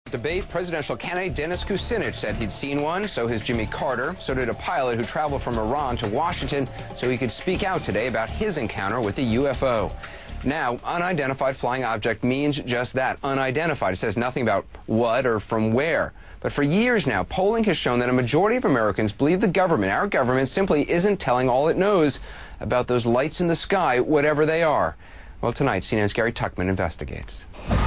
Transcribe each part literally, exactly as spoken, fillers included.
Debate, presidential candidate Dennis Kucinich said he'd seen one, so has Jimmy Carter. So did a pilot who traveled from Iran to Washington so he could speak out today about his encounter with the U F O. Now, unidentified flying object means just that, unidentified. It says nothing about what or from where. But for years now, polling has shown that a majority of Americans believe the government, our government, simply isn't telling all it knows about those lights in the sky, whatever they are. Well, tonight, C N N's Gary Tuchman investigates.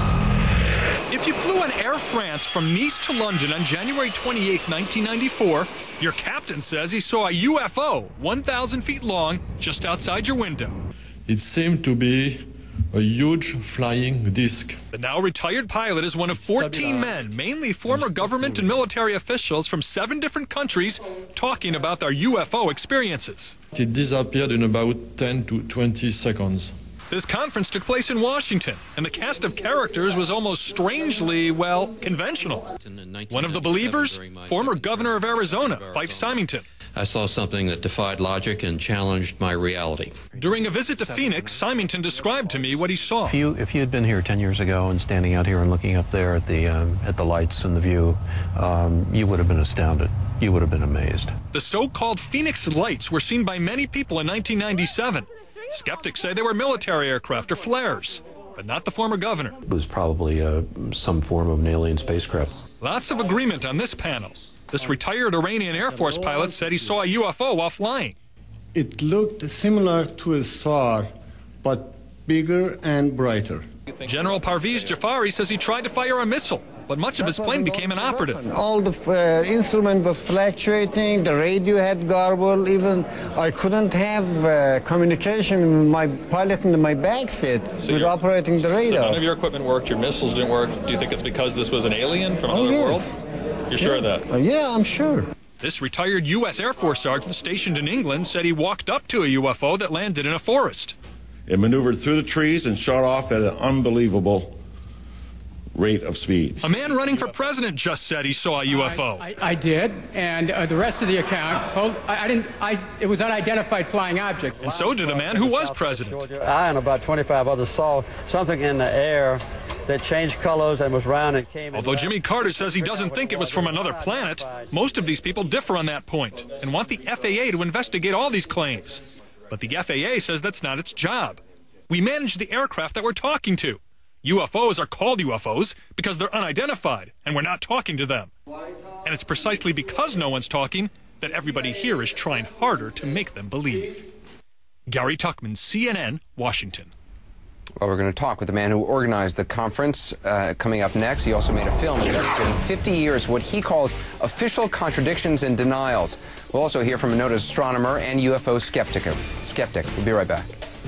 If you flew on Air France from Nice to London on January twenty-eighth, nineteen ninety-four, your captain says he saw a U F O one thousand feet long just outside your window. It seemed to be a huge flying disc. The now retired pilot is one of fourteen men, mainly former government and military officials from seven different countries, talking about their U F O experiences. It disappeared in about ten to twenty seconds. This conference took place in Washington, and the cast of characters was almost strangely, well, conventional. One of the believers, former governor of Arizona, Fife Symington. I saw something that defied logic and challenged my reality. During a visit to Phoenix, Symington described to me what he saw. If you, if you had been here ten years ago and standing out here and looking up there at the, um, at the lights and the view, um, you would have been astounded. You would have been amazed. The so-called Phoenix lights were seen by many people in nineteen ninety-seven. Skeptics say they were military aircraft or flares, but not the former governor. It was probably uh, some form of an alien spacecraft. Lots of agreement on this panel. This retired Iranian Air Force pilot said he saw a U F O while flying. It looked similar to a star, but bigger and brighter. General Parviz Jafari says he tried to fire a missile, but much of his plane became inoperative. All the uh, instrument was fluctuating, the radio had garbled, even I couldn't have uh, communication with my pilot in my back seat so with operating the radar. So none of your equipment worked, your missiles didn't work. Do you think it's because this was an alien from oh, another yes. world? You're sure of that? Uh, yeah, I'm sure. This retired U S Air Force sergeant stationed in England said he walked up to a U F O that landed in a forest. It maneuvered through the trees and shot off at an unbelievable rate of speed. A man running for president just said he saw a U F O. I, I, I did, and uh, the rest of the account, well, I, I didn't. I, it was unidentified flying object. And so did a man who was president. I and about twenty-five others saw something in the air that changed colors and was round and came. Although Jimmy Carter says he doesn't think it was from another planet, most of these people differ on that point and want the F A A to investigate all these claims. But the F A A says that's not its job. We manage the aircraft that we're talking to. U F Os are called U F Os because they're unidentified, and we're not talking to them. And it's precisely because no one's talking that everybody here is trying harder to make them believe. Gary Tuchman, C N N, Washington. Well, we're going to talk with the man who organized the conference uh, coming up next. He also made a film investing fifty years, what he calls official contradictions and denials. We'll also hear from a noted astronomer and U F O skeptic. Skeptic. We'll be right back.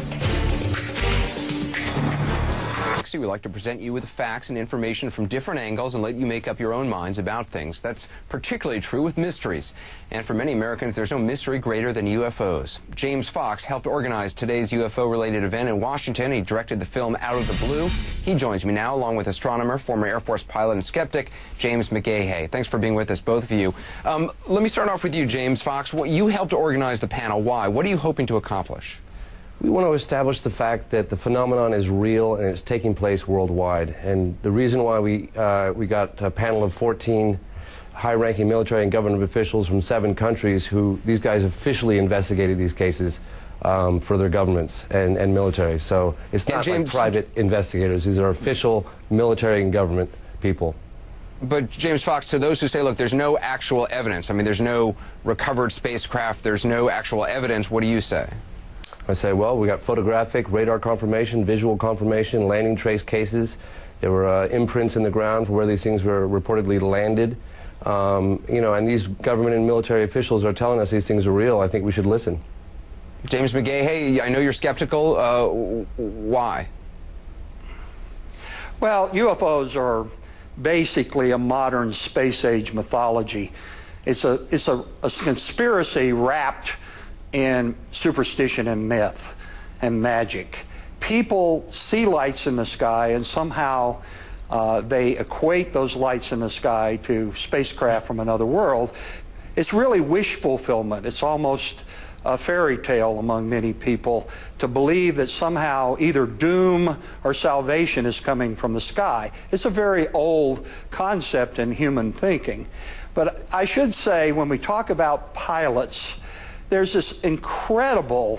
We like to present you with facts and information from different angles and let you make up your own minds about things. That's particularly true with mysteries. And for many Americans, there's no mystery greater than U F Os. James Fox helped organize today's U F O-related event in Washington. He directed the film Out of the Blue. He joins me now, along with astronomer, former Air Force pilot and skeptic, James McGahey. Thanks for being with us, both of you. Um, let me start off with you, James Fox. What, you helped organize the panel. Why? What are you hoping to accomplish? We want to establish the fact that the phenomenon is real and it's taking place worldwide. And the reason why we, uh, we got a panel of fourteen high-ranking military and government officials from seven countries who, these guys officially investigated these cases um, for their governments and, and military. So it's not like private investigators. These are official military and government people. But, James Fox, to those who say, look, there's no actual evidence, I mean, there's no recovered spacecraft, there's no actual evidence, what do you say? I say, well, we got photographic, radar confirmation, visual confirmation, landing trace cases. There were uh, imprints in the ground for where these things were reportedly landed. Um, you know, and these government and military officials are telling us these things are real. I think we should listen. James McGahey, I know you're skeptical. Uh, why? Well, U F Os are basically a modern space-age mythology. It's a, it's a, a conspiracy wrapped in superstition and myth and magic. People see lights in the sky and somehow uh, they equate those lights in the sky to spacecraft from another world. It's really wish fulfillment. It's almost a fairy tale among many people to believe that somehow either doom or salvation is coming from the sky. It's a very old concept in human thinking. But I should say, when we talk about pilots, there's this incredible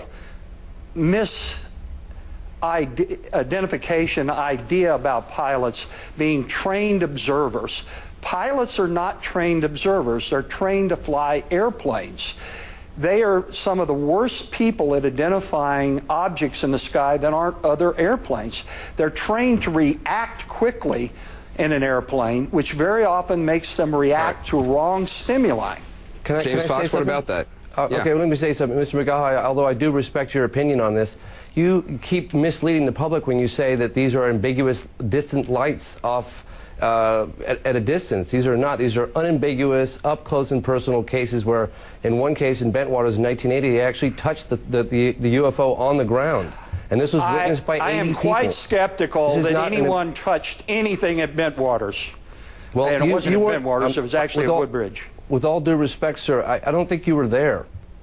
misidentification idea about pilots being trained observers. Pilots are not trained observers. They're trained to fly airplanes. They are some of the worst people at identifying objects in the sky that aren't other airplanes. They're trained to react quickly in an airplane, which very often makes them react right. to wrong stimuli. Can I, James can I Fox, say what about that? Uh, yeah. Okay, well, let me say something. Mister McGaha, although I do respect your opinion on this, you keep misleading the public when you say that these are ambiguous distant lights off uh, at, at a distance. These are not. These are unambiguous, up-close and personal cases where, in one case in Bentwaters in nineteen eighty, they actually touched the, the, the, the U F O on the ground. And this was witnessed I, by I eighty am people. quite skeptical that anyone an, touched anything at Bentwaters. Well, and it you, wasn't you at Bentwaters, um, it was actually at all, Woodbridge. With all due respect, sir, I, I don't think you were there.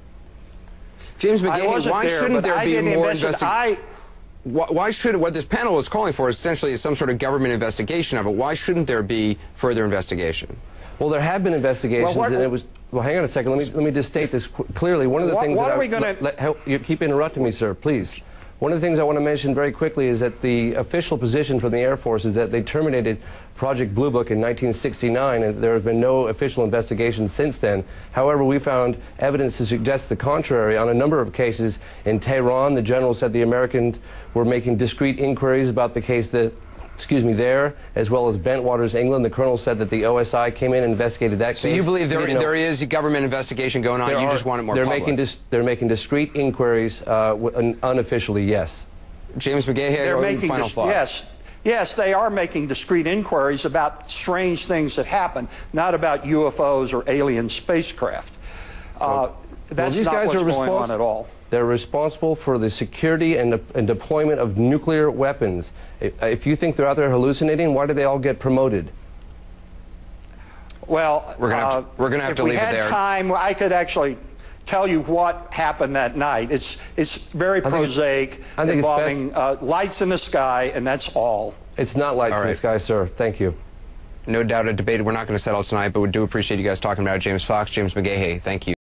James McGahey, why there, shouldn't there be more investigation? Why, why should, what this panel is calling for essentially is some sort of government investigation of it. Why shouldn't there be further investigation? Well, there have been investigations, well, what, and it was. Well, hang on a second. Let me let me just state this qu clearly. One of the what, things what that are I, we going to you keep interrupting me, sir. Please. One of the things I want to mention very quickly is that the official position from the Air Force is that they terminated Project Blue Book in nineteen sixty-nine, and there has been no official investigation since then. However, we found evidence to suggest the contrary. On a number of cases in Tehran, the general said the Americans were making discreet inquiries about the case that, excuse me, there, as well as Bentwaters, England. The colonel said that the O S I came in and investigated that so case. So you believe there, there is a government investigation going on, there you are, just want it more they're public? Making dis they're making discreet inquiries, uh, unofficially, yes. James McGahey, they're making final thought. Yes, yes, they are making discrete inquiries about strange things that happen, not about U F Os or alien spacecraft. Uh, well, that's well, these not guys what's are going on at all. They're responsible for the security and, de and deployment of nuclear weapons. If, if you think they're out there hallucinating, why do they all get promoted? Well, we're going uh, to have to leave it there. If we had time, I could actually tell you what happened that night. It's it's very prosaic, I think involving it's uh, lights in the sky, and that's all. It's not lights right. in the sky, sir. Thank you. No doubt a debate we're not going to settle tonight, but we do appreciate you guys talking about it. James Fox, James McGahey, thank you.